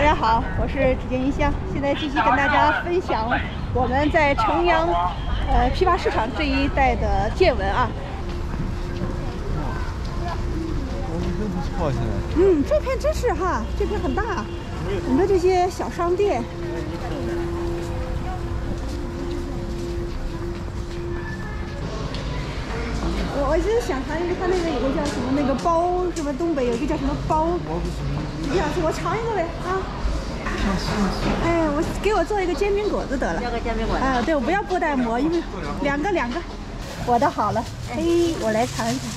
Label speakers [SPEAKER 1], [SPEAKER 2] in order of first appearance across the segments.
[SPEAKER 1] 家好，我是指尖音箱，现在继续跟大家分享我们在城阳批发市场这一带的见闻啊。
[SPEAKER 2] 我们真不错，现在。
[SPEAKER 1] 这片真是哈，这片很大，很多这些小商店。我一直想尝一个，它那个有个叫什么那个包，什么东北有一个叫什么包，你想吃我尝一个呗啊。哎，给我做一个煎饼果子得了。
[SPEAKER 3] 要个煎饼果子。
[SPEAKER 1] 对，我不要薄袋膜，因为两个。我的好了，嘿，我来尝一尝。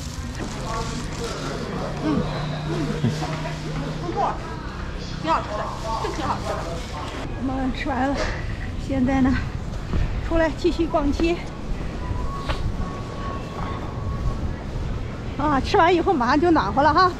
[SPEAKER 1] 不错，挺好吃的，是挺好吃的。我们吃完了，现在呢，出来继续逛街。啊，吃完以后马上就暖和了哈。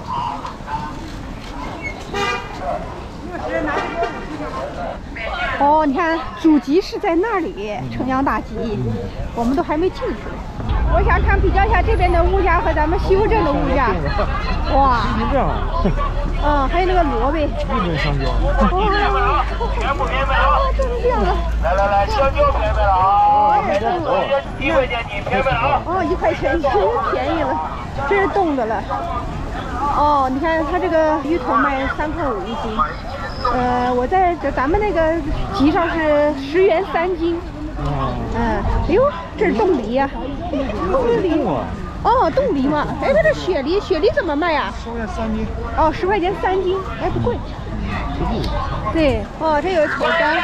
[SPEAKER 1] 哦，你看祖籍是在那里，城阳大集，我们都还没进去。我想比较一下这边的物价和咱们西湖镇的物价。哇，还有那个萝卜，日
[SPEAKER 2] 本香蕉。
[SPEAKER 1] 哇，这是这样的。来，香蕉便宜了啊！我也中了，1块钱你便宜了啊！哦，1块钱，真便宜了，这是冻的了。哦，你看它这个芋头卖3.5块一斤。我在咱们那个集上是10元3斤。哎呦，这是冻梨呀，冻梨。哦，冻梨嘛。哎，它这雪梨怎么卖呀？10块钱3斤。哦，10块钱3斤，哎，不贵。对，哦，这有口干。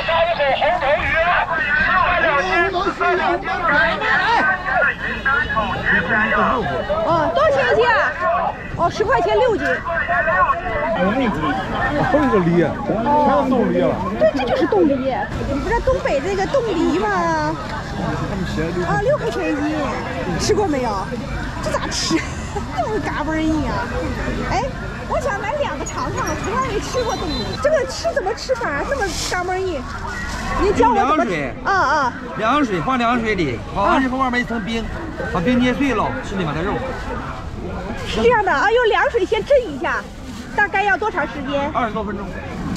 [SPEAKER 1] 哦，多少钱一斤啊？哦，10块钱6斤。
[SPEAKER 2] 还有一个梨，全是冻梨了。
[SPEAKER 1] 对，这就是冻梨。你不是东北那个冻梨吗？啊，6块钱一斤，吃过没有？这咋吃？这么嘎嘣硬啊！哎，我想买2个尝尝，从来没吃过冻梨。这个怎么吃法？这么嘎嘣硬？您教我怎么吃？
[SPEAKER 4] 凉水放凉水里，烤完之后外面一层冰，把冰捏碎了，吃里面的肉。
[SPEAKER 1] 是这样的啊，用凉水先蒸一下，大概要多长时间
[SPEAKER 4] ？20多分钟。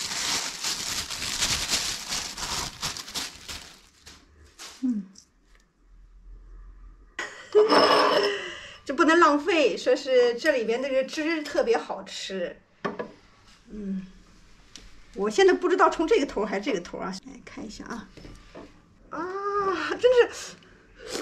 [SPEAKER 1] 这不能浪费，说是这里边那个汁特别好吃。我现在不知道从这个头还是这个头啊，来看一下啊。真是，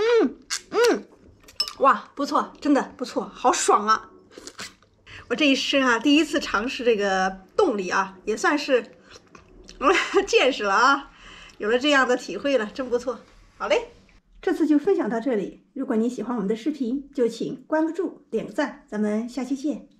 [SPEAKER 1] 哇，不错，真的不错，好爽啊！我这一生啊，第一次尝试这个冻梨啊，也算是见识了啊，有了这样的体会了，真不错。好嘞，这次就分享到这里。如果你喜欢我们的视频，就请关个注、点个赞，咱们下期见。